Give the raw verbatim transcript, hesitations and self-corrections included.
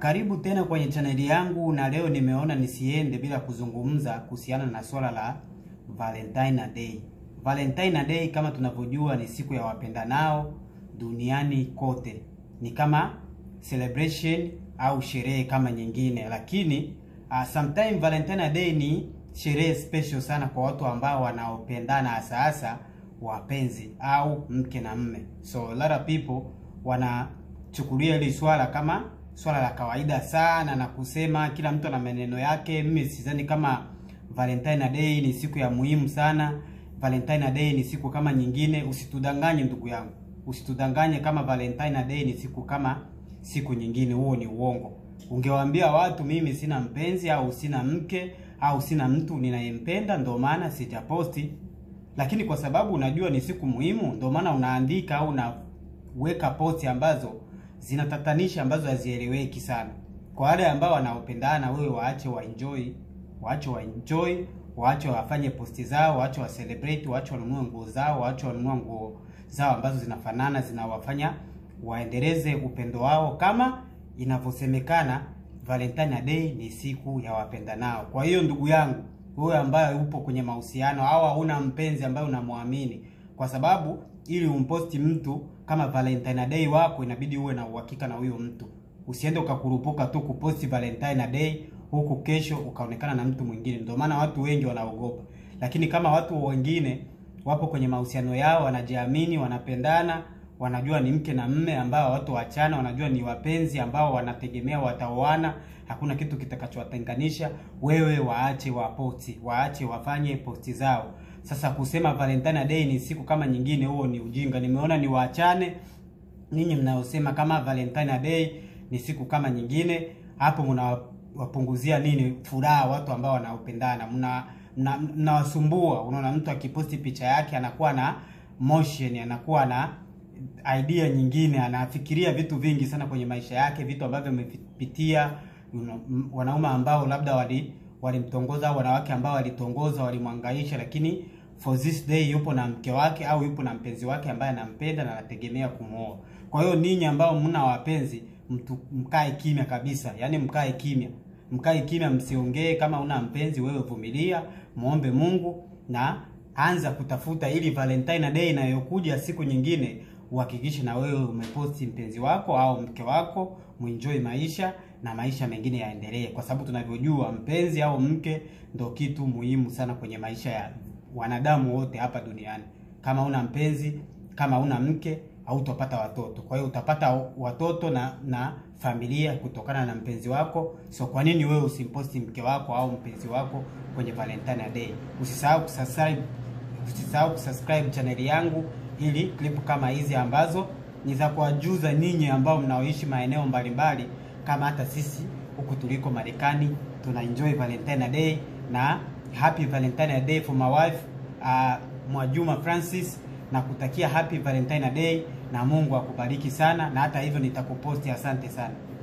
Karibu tena kwenye chaneli yangu, na leo nimeona nisiende bila kuzungumza kuhusiana na swala la Valentine's Day. Valentine's Day kama tunavyojua ni siku ya wapendanao duniani kote. Ni kama celebration au sherehe kama nyingine, lakini uh, sometimes Valentine's Day ni sherehe special sana kwa watu ambao wanaopendana, hasa hasa wapenzi au mke na mme. So a lot of people wanachukulia hili swala kama swala la kawaida sana na kusema kila mtu ana maneno yake. Mimi sidhani kama Valentine's Day ni siku ya muhimu sana. Valentine's Day ni siku kama nyingine. Usitudanganye ndugu yangu, usitudanganye kama Valentine's Day ni siku kama siku nyingine. Huo ni uongo. Ungewaambia watu mimi sina mpenzi au sina mke au sina mtu ninayempenda ndio maana sijaposti, lakini kwa sababu unajua ni siku muhimu ndio maana unaandika au unaweka posti ambazo zinatatanisha, ambazo hazieleweki sana. Kwa wale ambao wanaopendana, wewe waache wa enjoy, waache wa enjoy, waache wafanye posti zao, waache wa celebrate, waache wanunue nguo zao, waache wanunue nguo zao ambazo zinafanana, zinawafanya waendeleze upendo wao kama inavyosemekana. Valentine's Day ni siku ya wapendanao. Kwa hiyo ndugu yangu, wewe ambaye upo kwenye mahusiano au una mpenzi ambaye unamwamini, kwa sababu ili umposti mtu kama Valentine's Day wako inabidi uwe na uhakika na huyo mtu. Usiende ukakurupuka tu kuposti Valentine's Day huku kesho ukaonekana na mtu mwingine. Ndio maana watu wengi wanaogopa. Lakini kama watu wengine wapo kwenye mahusiano yao, wanajiamini, wanapendana, wanajua ni mke na mme ambao watu waachana, wanajua ni wapenzi ambao wanategemea wataoana, hakuna kitu kitakachowatenganisha, wewe waache waposti, waache wafanye posti zao. Sasa kusema Valentine's Day ni siku kama nyingine, huo ni ujinga. Nimeona ni waachane ninyi mnaosema kama Valentine's Day ni siku kama nyingine. Hapo mnawapunguzia nini furaha watu ambao wanaopendana? Mna mnawasumbua. Unaona mtu akiposti picha yake anakuwa na motion, anakuwa na idea nyingine, anafikiria vitu vingi sana kwenye maisha yake, vitu ambavyo amepitia, wanaume ambao labda wali walimtongoza au wanawake ambao walitongoza, walimhangaisha, lakini for this day yupo na mke wake au yupo na mpenzi wake ambaye anampenda na anategemea kumuoa. Kwa hiyo ninyi ambao mna wapenzi, mtu mkae kimya kabisa. Yaani mkae kimya. Mkae kimya, msiongee. Kama una mpenzi, wewe vumilia, muombe Mungu na anza kutafuta, ili Valentine's Day inayokuja siku nyingine uhakikishe na wewe umeposti mpenzi wako au mke wako, muenjoy maisha na maisha mengine yaendelee, kwa sababu tunavyojua mpenzi au mke ndio kitu muhimu sana kwenye maisha ya wanadamu wote hapa duniani. Kama una mpenzi, kama una mke, hautapata watoto. Kwa hiyo utapata watoto na na familia kutokana na mpenzi wako. So kwa nini wewe usimposti mke wako au mpenzi wako kwenye Valentine's Day? Usisahau kusubscribe, usisahau kusubscribe channel yangu, ili clip kama hizi ambazo ni za kuwajuza ninyi ambao mnaoishi maeneo mbalimbali kama hata sisi huku tuliko Marekani tuna enjoy Valentine's Day. Na happy Valentine's Day for my wife uh, Mwajuma Francis, na kutakia happy Valentine's Day na Mungu akubariki sana. Na hata hivyo nitakuposti. Asante sana.